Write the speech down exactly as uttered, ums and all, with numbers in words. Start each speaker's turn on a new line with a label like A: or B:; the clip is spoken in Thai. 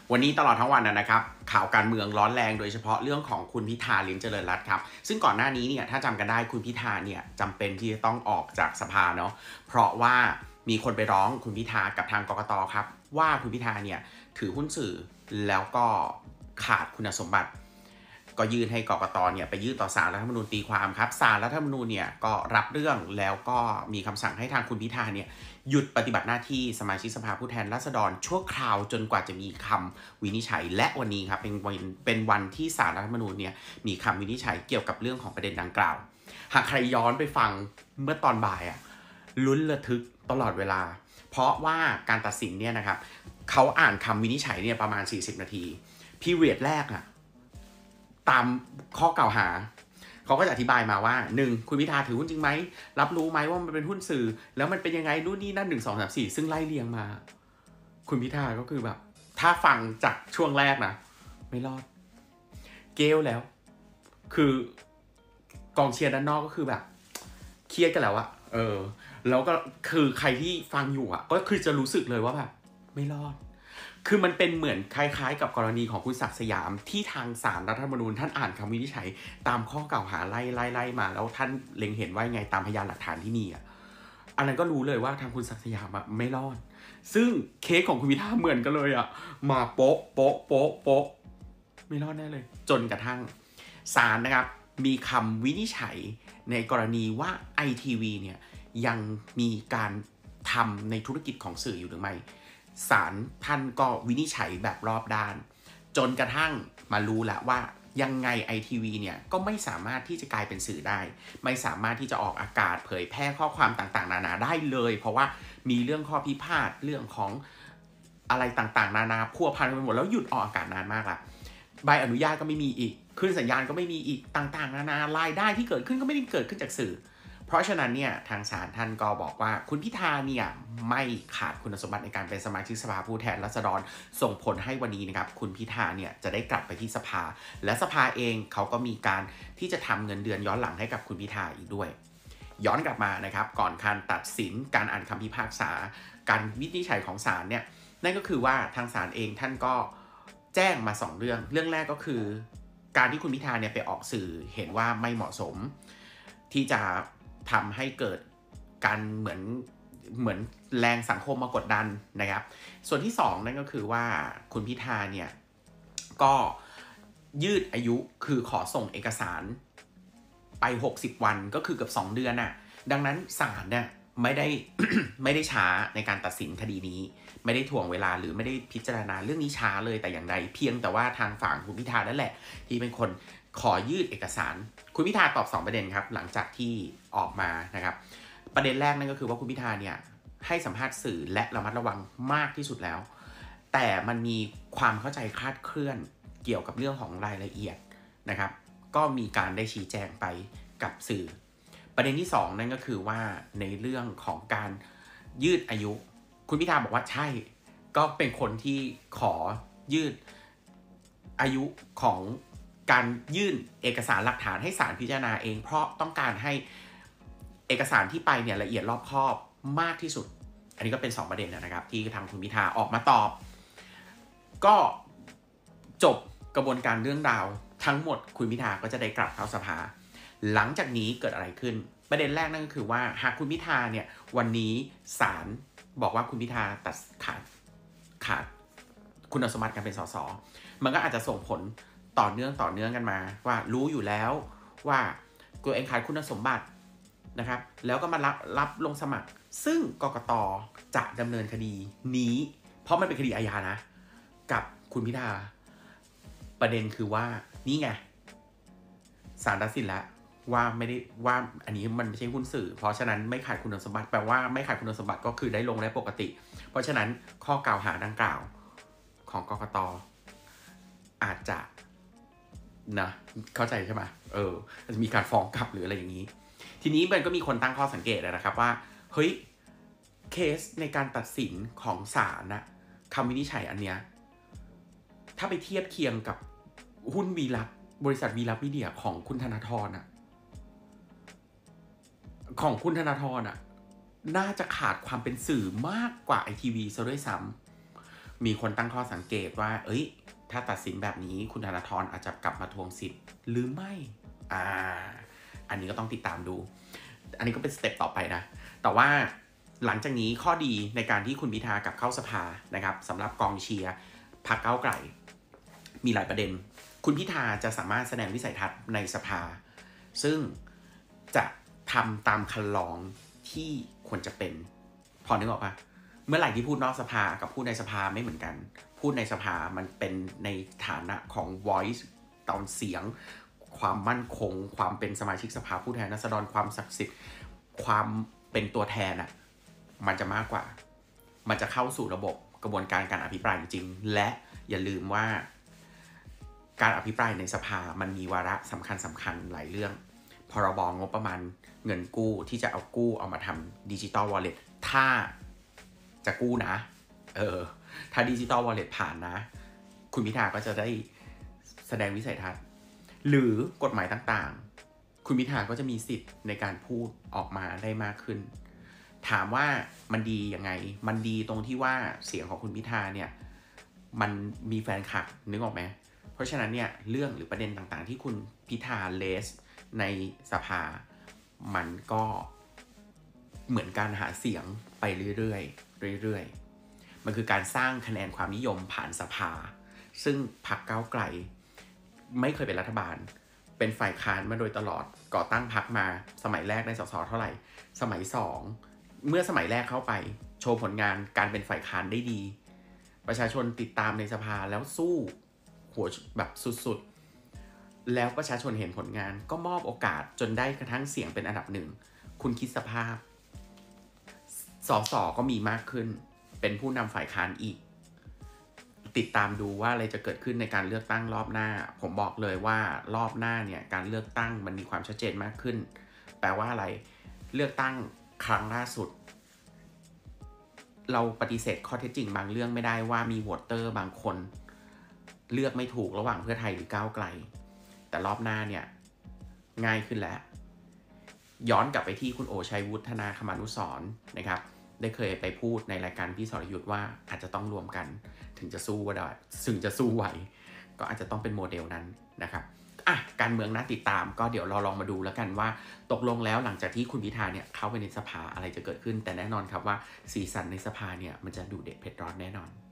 A: วันนี้ตลอดทั้งวันนะครับข่าวการเมืองร้อนแรงโดยเฉพาะเรื่องของคุณพิธาลิ้มเจริญรัตน์ครับซึ่งก่อนหน้านี้เนี่ยถ้าจำกันได้คุณพิธาเนี่ยจำเป็นที่จะต้องออกจากสภาเนาะเพราะว่ามีคนไปร้องคุณพิธากับทางกกต.ครับว่าคุณพิธาเนี่ยถือหุ้นสื่อแล้วก็ขาดคุณสมบัติก็ยื่นให้กกต.เนี่ยไปยื่นต่อศาลรัฐธรรมนูญตีความครับศาลรัฐธรรมนูญเนี่ยก็รับเรื่องแล้วก็มีคำสั่งให้ทางคุณพิธาเนี่ยหยุดปฏิบัติหน้าที่สมาชิกสภาผู้แทนราษฎรชั่วคราวจนกว่าจะมีคำวินิจฉัยและวันนี้ครับเป็นวันเป็นวันที่ศาลรัฐธรรมนูญเนี่ยมีคำวินิจฉัยเกี่ยวกับเรื่องของประเด็นดังกล่าวหากใครย้อนไปฟังเมื่อตอนบ่ายอะลุ้นระทึกตลอดเวลาเพราะว่าการตัดสินเนี่ยนะครับเขาอ่านคำวินิจฉัยเนี่ยประมาณสี่สิบนาทีพีเรียดแรกอะตามข้อกล่าวหาเขาก็จะอธิบายมาว่าหนึ่งคุณพิธาถือหุ้นจริงไหมรับรู้ไหมว่ามันเป็นหุ้นสื่อแล้วมันเป็นยังไงนู่นนี่นั่นหนึ่งสองสามสี่ซึ่งไล่เรียงมาคุณพิธาก็คือแบบถ้าฟังจากช่วงแรกนะไม่รอดเกลแล้วคือกองเชียร์ด้านนอกก็คือแบบเครียดกันแล้วอะเออแล้วก็คือใครที่ฟังอยู่อะก็คือจะรู้สึกเลยว่าแบบไม่รอดคือมันเป็นเหมือนคล้ายๆกับกรณีของคุณศักดิ์สยามที่ทางศาลรัฐธรรมนูญท่านอ่านคำวินิจฉัยตามข้อกล่าวหาไล่ไล่ไล่มาแล้วท่านเล็งเห็นว่าไงตามพยานหลักฐานที่มีอ่ะอันนั้นก็รู้เลยว่าทางคุณศักดิ์สยามไม่รอดซึ่งเคสของคุณพิธาเหมือนกันเลยอ่ะมาโป๊ะโป๊ะโป๊ะโป๊ะไม่รอดแน่เลยจนกระทั่งศาลนะครับมีคำวินิจฉัยในกรณีว่า ไอ ที วี เนี่ยยังมีการทำในธุรกิจของสื่ออยู่หรือไม่ศาลท่านก็วินิจฉัยแบบรอบด้านจนกระทั่งมารู้แล้วว่ายังไง ไอ ที วี เนี่ยก็ไม่สามารถที่จะกลายเป็นสื่อได้ไม่สามารถที่จะออกอากาศเผยแพร่ข้อความต่างๆนานาได้เลยเพราะว่ามีเรื่องข้อพิพาทเรื่องของอะไรต่างๆนานาพัวพันไปหมดแล้วหยุดออกอากาศนานมากละใบอนุญาตก็ไม่มีอีกขึ้นสัญญาณก็ไม่มีอีกต่างๆนานารายได้ที่เกิดขึ้นก็ไม่ได้เกิดขึ้นจากสื่อเพราะฉะนั้นเนี่ยทางศาลท่านก็บอกว่าคุณพิธาเนี่ยไม่ขาดคุณสมบัติในการเป็นสมาชิกสภาผู้แทนราษฎรส่งผลให้วันนี้นะครับคุณพิธาเนี่ยจะได้กลับไปที่สภาและสภาเองเขาก็มีการที่จะทำเงินเดือนย้อนหลังให้กับคุณพิธาอีกด้วยย้อนกลับมานะครับก่อนการตัดสินการอ่านคำพิพากษาการวินิจฉัยของศาลเนี่ยนั่นก็คือว่าทางศาลเองท่านก็แจ้งมาสองเรื่องเรื่องแรกก็คือการที่คุณพิธาเนี่ยไปออกสื่อเห็นว่าไม่เหมาะสมที่จะทำให้เกิดการเหมือนเหมือนแรงสังคมมากดดันนะครับส่วนที่สองนั่นก็คือว่าคุณพิธาเนี่ยก็ยืดอายุคือขอส่งเอกสารไปหกสิบวันก็คือเกือบสองเดือนน่ะดังนั้นศาลเนี่ยไม่ได้ ไม่ได้ช้าในการตัดสินคดีนี้ไม่ได้ถ่วงเวลาหรือไม่ได้พิจารณาเรื่องนี้ช้าเลยแต่อย่างใดเพียงแต่ว่าทางฝั่งคุณพิธานั่นแหละที่เป็นคนขอยืดเอกสารคุณพิธาตอบสองประเด็นครับหลังจากที่ออกมานะครับประเด็นแรกนั่นก็คือว่าคุณพิธาเนี่ยให้สัมภาษณ์สื่อและระมัดระวังมากที่สุดแล้วแต่มันมีความเข้าใจคลาดเคลื่อนเกี่ยวกับเรื่องของรายละเอียดนะครับก็มีการได้ชี้แจงไปกับสื่อประเด็นที่สองนั่นก็คือว่าในเรื่องของการยืดอายุคุณพิธาบอกว่าใช่ก็เป็นคนที่ขอยืดอายุของการยื่นเอกสารหลักฐานให้ศาลพิจารณาเองเพราะต้องการให้เอกสารที่ไปเนี่ยละเอียดรอบคอบมากที่สุดอันนี้ก็เป็นสองประเด็นนะครับที่ทางคุณพิธาออกมาตอบก็จบกระบวนการเรื่องราวทั้งหมดคุณพิธาก็จะได้กลับเข้าสภาหลังจากนี้เกิดอะไรขึ้นประเด็นแรกนั่นก็คือว่าหากคุณพิธาเนี่ยวันนี้ศาลบอกว่าคุณพิธาตัดขาดขาดคุณสมบัติการเป็นสสมันก็อาจจะส่งผลต่อเนื่องต่อเนื่องกันมาว่ารู้อยู่แล้วว่าตัวเองขาดคุณสมบัตินะครับแล้วก็มารับรับลงสมัครซึ่งกกต.จะดำเนินคดีนี้เพราะมันเป็นคดีอาญานะกับคุณพิธาประเด็นคือว่านี่ไงศาลตัดสินแล้วว่าไม่ได้ว่าอันนี้มันไม่ใช่หุ้นสื่อเพราะฉะนั้นไม่ขาดคุณสมบัติแปลว่าไม่ขาดคุณสมบัติก็คือได้ลงได้ปกติเพราะฉะนั้นข้อกล่าวหาดังกล่าวของกกต.อาจจะนะเข้าใจใช่ไหมเออจะมีการฟ้องกลับหรืออะไรอย่างนี้ทีนี้มันก็มีคนตั้งข้อสังเกตนะครับว่าเฮ้ยเคสในการตัดสินของศาลนะคำวินิจฉัยอันเนี้ยถ้าไปเทียบเคียงกับหุ้นวีลักษณ์บริษัทวีลักษณ์มีเดียของคุณธนาธรอะของคุณธนาธรอะน่าจะขาดความเป็นสื่อมากกว่า ไอ ที วี ซะด้วยซ้ำมีคนตั้งข้อสังเกตว่าเอ้ยถ้าตัดสินแบบนี้คุณธนาธรอาจจะกลับมาทวงสิทธิ์หรือไม่อ่าอันนี้ก็ต้องติดตามดูอันนี้ก็เป็นสเต็ปต่อไปนะแต่ว่าหลังจากนี้ข้อดีในการที่คุณพิธากลับเข้าสภานะครับสำหรับกองเชียร์พรรคก้าวไกลมีหลายประเด็นคุณพิธาจะสามารถแสดงวิสัยทัศน์ในสภาซึ่งจะทำตามคันลองที่ควรจะเป็นพอนึกออกปะเมื่อไหร่ที่พูดนอกสภากับพูดในสภาไม่เหมือนกันพูดในสภามันเป็นในฐานะของ voice ตอนเสียงความมั่นคงความเป็นสมาชิกสภาผู้แทนราษฎรความศักดิ์สิทธิ์ความเป็นตัวแทนอ่ะมันจะมากกว่ามันจะเข้าสู่ระบบกระบวนการการอภิปรายจริงๆและอย่าลืมว่าการอภิปรายในสภามันมีวาระสำคัญสำคัญหลายเรื่องพรบงบประมาณเงินกู้ที่จะเอากู้เอามาทำดิจิตอลวอลเล็ตถ้าจะกู้นะเออถ้าดิจิตอลวอลเล็ตผ่านนะคุณพิธาก็จะได้แสดงวิสัยทัศน์หรือกฎหมายต่างๆคุณพิธาก็จะมีสิทธิ์ในการพูดออกมาได้มากขึ้นถามว่ามันดียังไงมันดีตรงที่ว่าเสียงของคุณพิธาเนี่ยมันมีแฟนคลับนึกออกไหมเพราะฉะนั้นเนี่ยเรื่องหรือประเด็นต่างๆที่คุณพิธาเลสในสภามันก็เหมือนการหาเสียงไปเรื่อยๆเรื่อยๆมันคือการสร้างคะแนนความนิยมผ่านสภาซึ่งพรรคก้าวไกลไม่เคยเป็นรัฐบาลเป็นฝ่ายค้านมาโดยตลอดก่อตั้งพรรคมาสมัยแรกได้สสเท่าไหร่สมัยสองเมื่อสมัยแรกเข้าไปโชว์ผลงานการเป็นฝ่ายค้านได้ดีประชาชนติดตามในสภาแล้วสู้หัวแบบสุดๆแล้วประชาชนเห็นผลงานก็มอบโอกาสจนได้กระทั่งเสียงเป็นอันดับหนึ่งคุณคิดสภาพสสก็มีมากขึ้นเป็นผู้นำฝ่ายค้านอีกติดตามดูว่าอะไรจะเกิดขึ้นในการเลือกตั้งรอบหน้าผมบอกเลยว่ารอบหน้าเนี่ยการเลือกตั้งมันมีความชัดเจนมากขึ้นแปลว่าอะไรเลือกตั้งครั้งล่าสุดเราปฏิเสธข้อเท็จจริงบางเรื่องไม่ได้ว่ามีโหวตเตอร์บางคนเลือกไม่ถูกระหว่างเพื่อไทยหรือก้าวไกลแต่รอบหน้าเนี่ยง่ายขึ้นแล้วย้อนกลับไปที่คุณโอชัยวุฒนาคมานุสรณ์นะครับได้เคยไปพูดในรายการพี่สรยุทธ์ว่าอาจจะต้องรวมกันถึงจะสู้ว่าได้ถึงจะสู้ไหวก็อาจจะต้องเป็นโมเดลนั้นนะครับอ่ะการเมืองน่าติดตามก็เดี๋ยวเราลองมาดูแล้วกันว่าตกลงแล้วหลังจากที่คุณพิธาเนี่ยเข้าไปในสภาอะไรจะเกิดขึ้นแต่แน่นอนครับว่าสีสันในสภาเนี่ยมันจะดุเด็ดเผ็ดร้อนแน่นอน